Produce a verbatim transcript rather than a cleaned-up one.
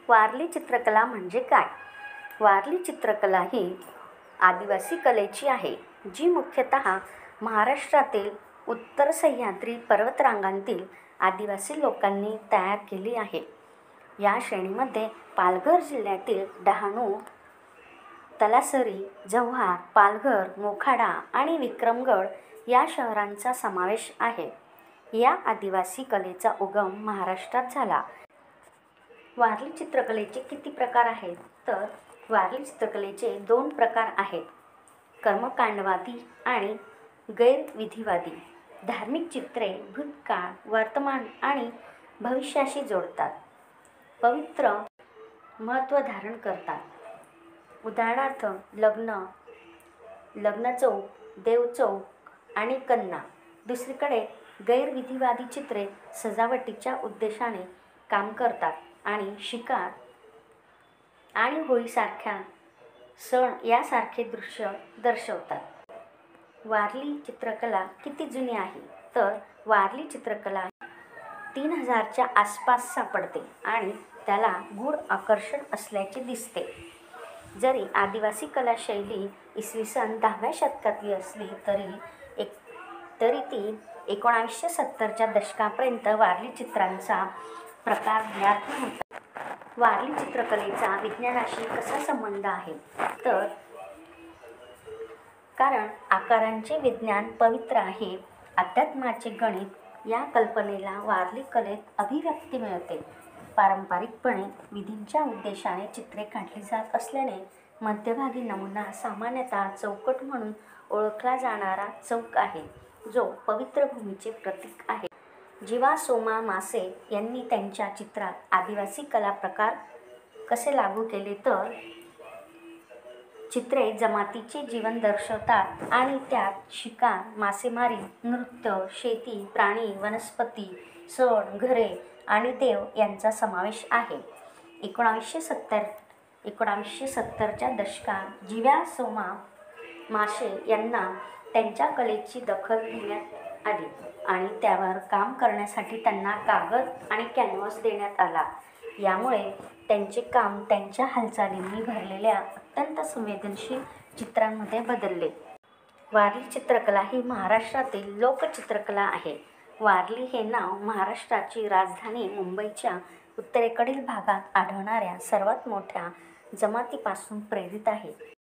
वारली चित्रकला म्हणजे काय? वारली चित्रकला ही आदिवासी कलेची आहे, जी मुख्यतः महाराष्ट्रातील उत्तर सह्याद्री पर्वतरांगांतील आदिवासी लोकांनी तयार केली आहे. या श्रेणीमध्ये पालघर जिल्ह्यातील डहाणू, तलासरी, जव्हार, पालघर, मोखाडा आणि विक्रमगड या शहरांचा समावेश आहे. या आदिवासी कलेचा उगम महाराष्ट्रात झाला. वारली चित्रकलेचे किती प्रकार आहेत? तर वारली चित्रकलेचे दोन प्रकार आहेत, कर्मकांडवादी आणि गैरविधिवादी. धार्मिक चित्रे भूतकाळ, वर्तमान आणि भविष्याशी जोडतात. पवित्र महत्त्व धारण करतात. उदाहरणार्थ लग्न, लग्नचौक, देवचौक आणि कन्या. दुसरीकडे गैरविधिवादी चित्रे सजावटीच्या उद्देशाने काम करतात आणि शिकार आणि होळीसारख्या सण यासारखे दृश्य दर्शवतात. वारली चित्रकला किती जुनी आहे? तर वारली चित्रकला तीन हजारच्या आसपास सापडते आणि त्याला गूढ आकर्षण असल्याचे दिसते. जरी आदिवासी कलाशैली इसवी सन दहाव्या शतकातली असली तरी एक तरी ती एकोणावीसशे सत्तरच्या दशकापर्यंत वारली चित्रांचा प्रकार ज्ञात नव्हता. वारली चित्रकलेचा विज्ञानाशी कसा संबंध आहे? तर कारण आकारांचे विज्ञान पवित्र आहे, अध्यात्माचे गणित या कल्पनेला वारली कलेत अभिव्यक्ती मिळते. पारंपरिकपणे विधींच्या उद्देशाने चित्रे काढली जात असल्याने मध्यभागी नमुना सामान्यतः चौकट म्हणून ओळखला जाणारा चौक आहे, जो पवित्र भूमीचे प्रतीक आहे. जीवा सोमा मासे यांनी त्यांच्या चित्रात आदिवासी कला प्रकार कसे लागू केले? तर चित्रे जमातीचे जीवन दर्शवतात आणि त्यात शिकार, मासेमारी, नृत्य, शेती, प्राणी, वनस्पती, सण, घरे आणि देव यांचा समावेश आहे. एकोणावीसशे सत्तर एकोणावीसशे सत्तरच्या दशकात जीवा सोमा मासे यांना त्यांच्या कलेची दखल घेण्यात आली आणि त्यावर काम करण्यासाठी त्यांना कागद आणि कॅनव्हास देण्यात आला. यामुळे त्यांचे काम त्यांच्या हालचालींनी भरलेल्या अत्यंत संवेदनशील चित्रांमध्ये बदलले. वारली चित्रकला ही महाराष्ट्रातील लोकचित्रकला आहे. वारली हे नाव महाराष्ट्राची राजधानी मुंबईच्या उत्तरेकडील भागात आढळणाऱ्या सर्वात मोठ्या जमातीपासून प्रेरित आहे.